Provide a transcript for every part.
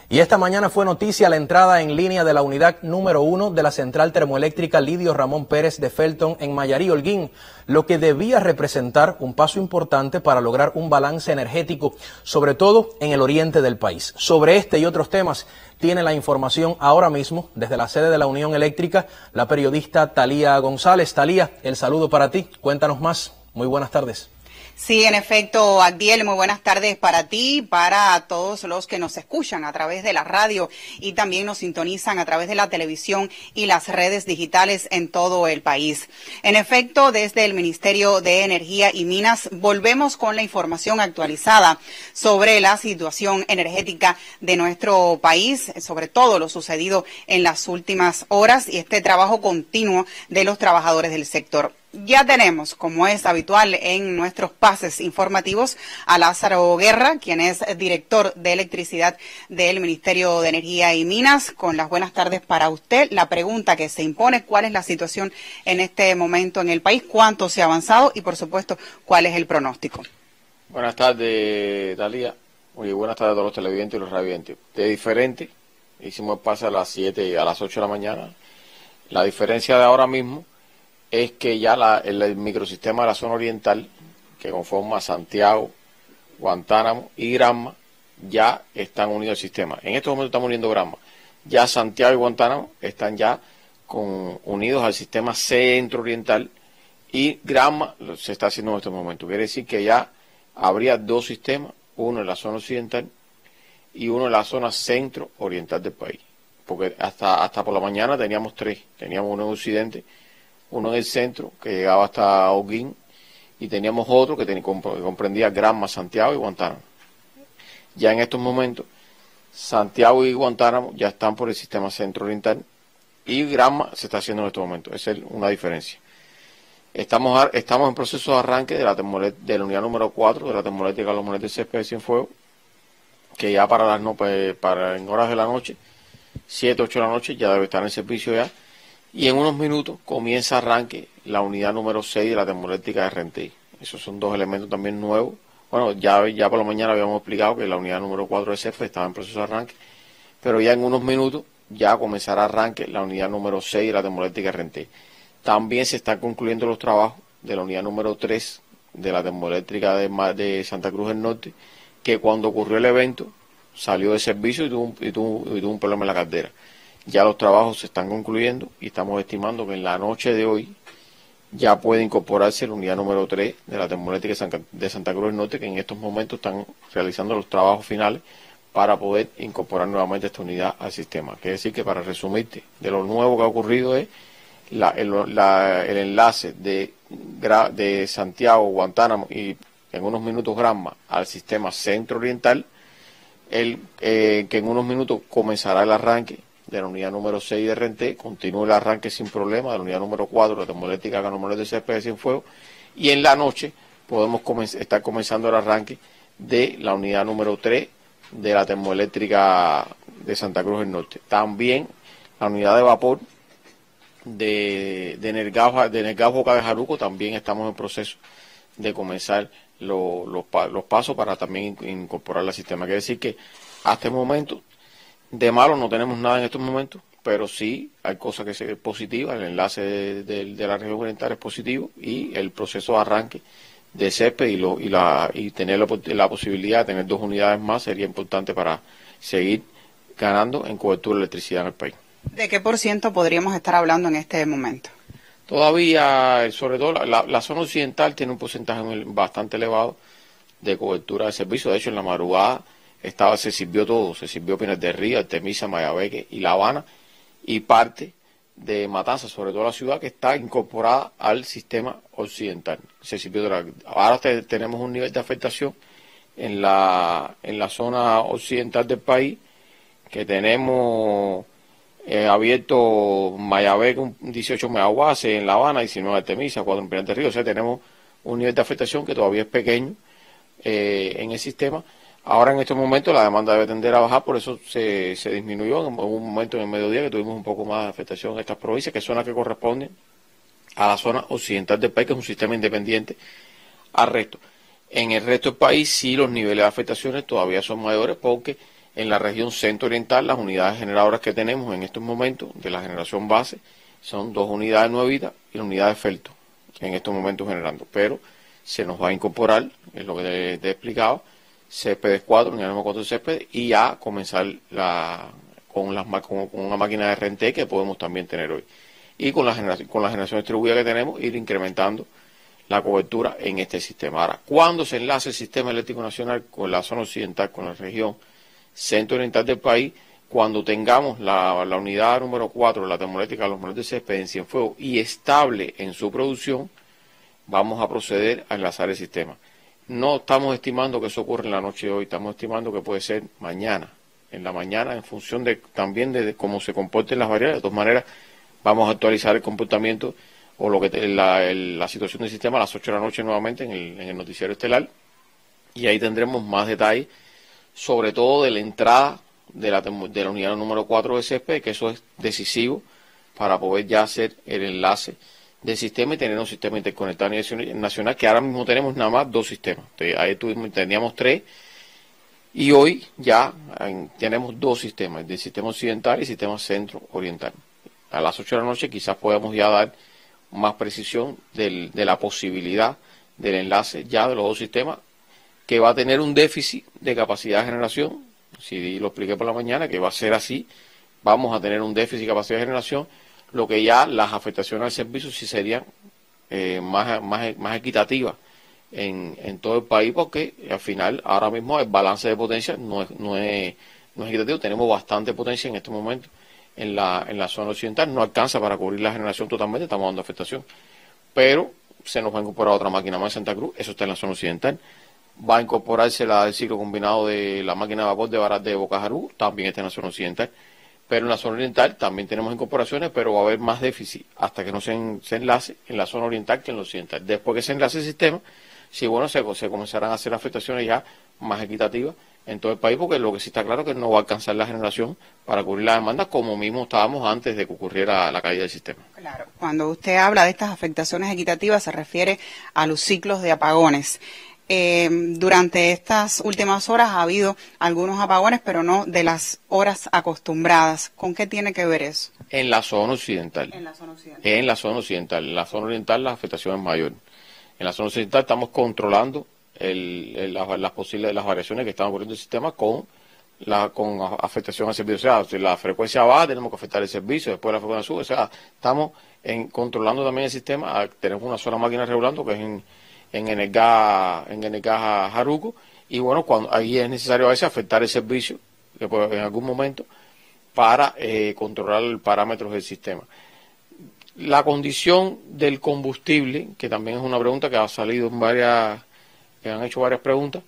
Y esta mañana fue noticia la entrada en línea de la unidad número 1 de la central termoeléctrica Lidio Ramón Pérez de Felton en Mayarí, Holguín, lo que debía representar un paso importante para lograr un balance energético, sobre todo en el oriente del país. Sobre este y otros temas tiene la información ahora mismo desde la sede de la Unión Eléctrica la periodista Talía González. Talía, el saludo para ti. Cuéntanos más. Muy buenas tardes. Sí, en efecto, Agdiel, muy buenas tardes para ti, para todos los que nos escuchan a través de la radio y también nos sintonizan a través de la televisión y las redes digitales en todo el país. En efecto, desde el Ministerio de Energía y Minas volvemos con la información actualizada sobre la situación energética de nuestro país, sobre todo lo sucedido en las últimas horas y este trabajo continuo de los trabajadores del sector. Ya tenemos, como es habitual en nuestros pases informativos, a Lázaro Guerra, quien es director de electricidad del Ministerio de Energía y Minas. Con las buenas tardes para usted. La pregunta que se impone, ¿cuál es la situación en este momento en el país? ¿Cuánto se ha avanzado? Y, por supuesto, ¿cuál es el pronóstico? Buenas tardes, Talía. Muy buenas tardes a todos los televidentes y los radiovidentes. De diferente, hicimos el pase a las 7 y a las 8 de la mañana. La diferencia de ahora mismo es que ya el microsistema de la zona oriental, que conforma Santiago, Guantánamo y Granma, ya están unidos al sistema. En estos momentos estamos uniendo Granma. Ya Santiago y Guantánamo están ya unidos al sistema centro-oriental y Granma se está haciendo en estos momentos. Quiere decir que ya habría dos sistemas, uno en la zona occidental y uno en la zona centro-oriental del país. Porque hasta por la mañana teníamos tres. Teníamos uno en occidente, uno en el centro, que llegaba hasta Holguín, y teníamos otro que comprendía Granma, Santiago y Guantánamo. Ya en estos momentos, Santiago y Guantánamo ya están por el sistema centro-oriental, y Granma se está haciendo en estos momentos. Esa es una diferencia. Estamos en proceso de arranque de la unidad número 4 de la termoeléctrica Los Molinos de Césped de Cienfuegos, que ya en horas de la noche, 7, 8 de la noche, ya debe estar en servicio ya. Y en unos minutos comienza arranque la unidad número 6 de la termoeléctrica de Rentey. Esos son dos elementos también nuevos. Bueno, ya por la mañana habíamos explicado que la unidad número 4 de Césped estaba en proceso de arranque, pero ya en unos minutos ya comenzará arranque la unidad número 6 de la termoeléctrica de Rentey. También se están concluyendo los trabajos de la unidad número 3 de la termoeléctrica de Santa Cruz del Norte, que cuando ocurrió el evento salió de servicio y tuvo un problema en la caldera. Ya los trabajos se están concluyendo y estamos estimando que en la noche de hoy ya puede incorporarse la unidad número 3 de la termoeléctrica de Santa Cruz del Norte, que en estos momentos están realizando los trabajos finales para poder incorporar nuevamente esta unidad al sistema. Quiere decir que, para resumirte, de lo nuevo que ha ocurrido es el enlace de Santiago, Guantánamo y en unos minutos Granma al sistema centro-oriental, que en unos minutos comenzará el arranque de la unidad número 6 de Rentey, continúa el arranque sin problema de la unidad número 4 de la termoeléctrica Los Molinos de Césped de Cienfuegos, y en la noche podemos estar comenzando el arranque de la unidad número 3 de la termoeléctrica de Santa Cruz del Norte. También la unidad de vapor de Energas Boca de Jaruco, también estamos en proceso de comenzar los pasos para también incorporarla al sistema. Quiere decir que hasta el momento de malo no tenemos nada en estos momentos, pero sí hay cosas que son positivas. El enlace de la región oriental es positivo, y el proceso de arranque de Césped y tener la posibilidad de tener dos unidades más sería importante para seguir ganando en cobertura de electricidad en el país. ¿De qué % podríamos estar hablando en este momento? Todavía, sobre todo, la zona occidental tiene un porcentaje bastante elevado de cobertura de servicio. De hecho, en la madrugada se sirvió todo. Se sirvió Pinar del Río, Artemisa, Mayabeque y La Habana, y parte de Matanzas, sobre todo la ciudad, que está incorporada al sistema occidental. Se sirvió ahora tenemos un nivel de afectación en la zona occidental del país, que tenemos abierto Mayabeque 18 megawatt, en La Habana 19 Artemisa, 4 en Pinar del Río. O sea, tenemos un nivel de afectación que todavía es pequeño en el sistema. Ahora, en estos momentos, la demanda debe tender a bajar, por eso se disminuyó. En un momento en el mediodía que tuvimos un poco más de afectación en estas provincias, que son las que corresponden a la zona occidental del país, que es un sistema independiente al resto. En el resto del país sí los niveles de afectaciones todavía son mayores, porque En la región centro-oriental, las unidades generadoras que tenemos en estos momentos de la generación base son 2 unidades nuevitas y la unidad de Felton en estos momentos generando. Pero se nos va a incorporar, es lo que te he explicado, Céspedes 4, unidad número 4 de Céspedes, y ya comenzar con una máquina de RNT que podemos también tener hoy. Y con la generación distribuida que tenemos, ir incrementando la cobertura en este sistema. Ahora, cuando se enlace el sistema eléctrico nacional con la zona occidental, con la región centro-oriental del país, cuando tengamos la unidad número 4 de la termoeléctrica de los Molinos de Céspedes en Cienfuegos y estable en su producción, vamos a proceder a enlazar el sistema. No estamos estimando que eso ocurra en la noche de hoy, estamos estimando que puede ser mañana, en la mañana, en función también de cómo se comporten las variables. De todas maneras, vamos a actualizar el comportamiento o la situación del sistema a las 8 de la noche nuevamente en el noticiero estelar, y ahí tendremos más detalles, sobre todo de la entrada de la unidad número 4 de Céspedes, que eso es decisivo para poder ya hacer el enlace del sistema y tener un sistema interconectado a nivel nacional, que ahora mismo tenemos nada más 2 sistemas. Ahí teníamos 3 y hoy ya tenemos 2 sistemas, el sistema occidental y el sistema centro-oriental. A las 8 de la noche quizás podamos ya dar más precisión de la posibilidad del enlace ya de los 2 sistemas, que va a tener un déficit de capacidad de generación. Si lo expliqué por la mañana, que va a ser así, vamos a tener un déficit de capacidad de generación, lo que ya las afectaciones al servicio sí serían más equitativas en todo el país, porque al final ahora mismo el balance de potencia no es equitativo. Tenemos bastante potencia en este momento en la zona occidental, no alcanza para cubrir la generación totalmente, estamos dando afectación, pero se nos va a incorporar otra máquina más en Santa Cruz, eso está en la zona occidental. Va a incorporarse el ciclo combinado de la máquina de vapor de Bocajarú, también está en la zona occidental. Pero en la zona oriental también tenemos incorporaciones, pero va a haber más déficit hasta que no se enlace en la zona oriental que en la occidental. Después que se enlace el sistema, sí, bueno, se comenzarán a hacer afectaciones ya más equitativas en todo el país, porque lo que sí está claro es que no va a alcanzar la generación para cubrir la demanda como mismo estábamos antes de que ocurriera la caída del sistema. Claro, cuando usted habla de estas afectaciones equitativas se refiere a los ciclos de apagones. Durante estas últimas horas ha habido algunos apagones, pero no de las horas acostumbradas. ¿Con qué tiene que ver eso? En la zona occidental. En la zona occidental. En la zona occidental. En la zona oriental la afectación es mayor. En la zona occidental estamos controlando las variaciones que están ocurriendo en el sistema con afectación al servicio. O sea, si la frecuencia baja, tenemos que afectar el servicio, después la frecuencia sube. O sea, estamos controlando también el sistema. Tenemos una sola máquina regulando, que es en el gas Jaruco, y bueno, cuando ahí es necesario a veces afectar el servicio en algún momento para controlar los parámetros del sistema. La condición del combustible, que también es una pregunta que ha salido que han hecho varias preguntas,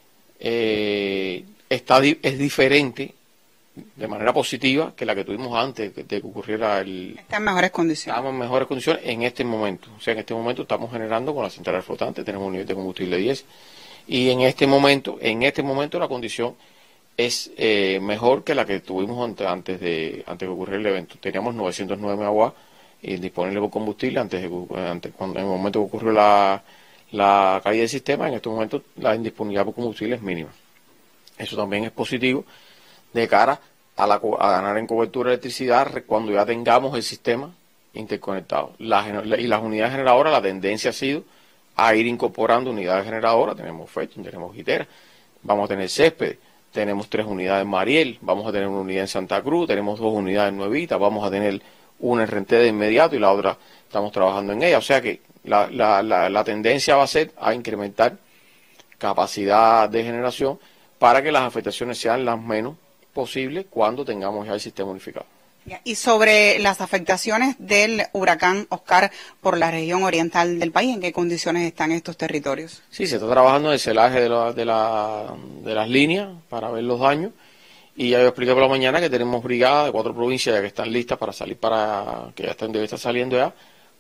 es diferente de manera positiva que la que tuvimos antes de que ocurriera Está en mejores condiciones. Estamos en mejores condiciones en este momento. O sea, en este momento estamos generando con la central flotante, tenemos un nivel de combustible 10. Y en este momento la condición es mejor que la que tuvimos antes de que ocurriera el evento. Teníamos 909 megawatts disponibles por combustible cuando en el momento que ocurrió la caída del sistema. En estos momentos la indisponibilidad por combustible es mínima. Eso también es positivo de cara a ganar en cobertura de electricidad cuando ya tengamos el sistema interconectado. Y las unidades generadoras, la tendencia ha sido a ir incorporando unidades generadoras. Tenemos Felton, tenemos Gitera, vamos a tener Céspedes, tenemos 3 unidades en Mariel, vamos a tener una unidad en Santa Cruz, tenemos 2 unidades en Nuevita, vamos a tener una en RNT de inmediato y la otra estamos trabajando en ella. O sea que la tendencia va a ser a incrementar capacidad de generación para que las afectaciones sean las menos posible cuando tengamos ya el sistema unificado. Y sobre las afectaciones del huracán Oscar por la región oriental del país, ¿en qué condiciones están estos territorios? Sí, se está trabajando en el celaje de las líneas para ver los daños, y ya yo expliqué por la mañana que tenemos brigadas de 4 provincias ya que están listas para salir que ya debe estar saliendo ya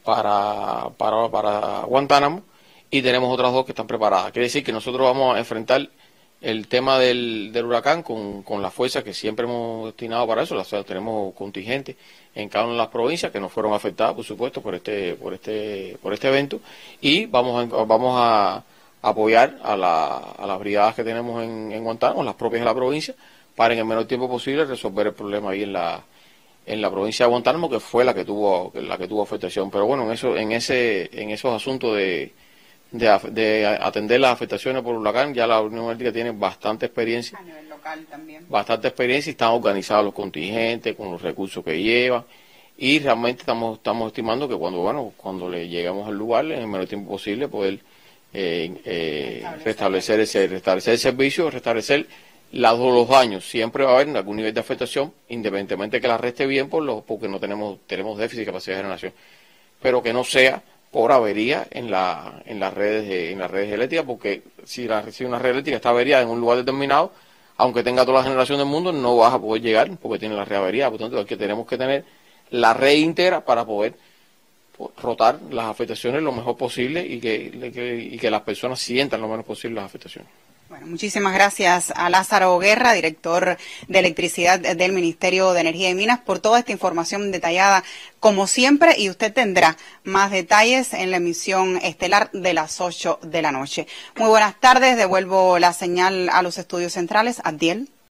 para Guantánamo, y tenemos otras 2 que están preparadas. Quiere decir que nosotros vamos a enfrentar el tema del huracán con la fuerza que siempre hemos destinado para eso. Tenemos contingentes en cada una de las provincias que no fueron afectadas, por supuesto, por este evento, y vamos a apoyar a las brigadas que tenemos en Guantánamo, las propias de la provincia, para en el menor tiempo posible resolver el problema ahí en la provincia de Guantánamo, que fue la que tuvo afectación. Pero bueno, en esos asuntos de atender las afectaciones por huracán, ya la Unión Eléctrica tiene bastante experiencia. A nivel local también. Bastante experiencia, y están organizados los contingentes con los recursos que llevan, y realmente estamos estimando que cuando le lleguemos al lugar, en el menor tiempo posible, poder restablecer el servicio, restablecer los daños. Siempre va a haber algún nivel de afectación, independientemente de que la red esté bien, porque no tenemos déficit de capacidad de generación, pero que no sea por avería en las redes eléctricas, porque si una red eléctrica está averiada en un lugar determinado, aunque tenga toda la generación del mundo, no vas a poder llegar porque tiene la red averiada. Por tanto, tenemos que tener la red íntegra para poder rotar las afectaciones lo mejor posible y que las personas sientan lo menos posible las afectaciones. Bueno, muchísimas gracias a Lázaro Guerra, director de Electricidad del Ministerio de Energía y Minas, por toda esta información detallada, como siempre, y usted tendrá más detalles en la emisión estelar de las 8 de la noche. Muy buenas tardes, devuelvo la señal a los estudios centrales. Abdiel.